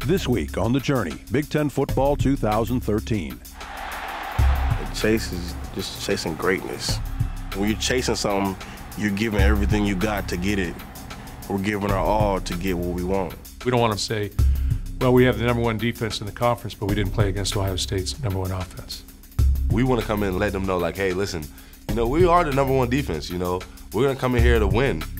This week on The Journey, Big Ten Football 2013. The chase is just chasing greatness. When you're chasing something, you're giving everything you got to get it. We're giving our all to get what we want. We don't want to say, well, we have the #1 defense in the conference, but we didn't play against Ohio State's #1 offense. We want to come in and let them know, like, hey, listen, we are the #1 defense, We're going to come in here to win.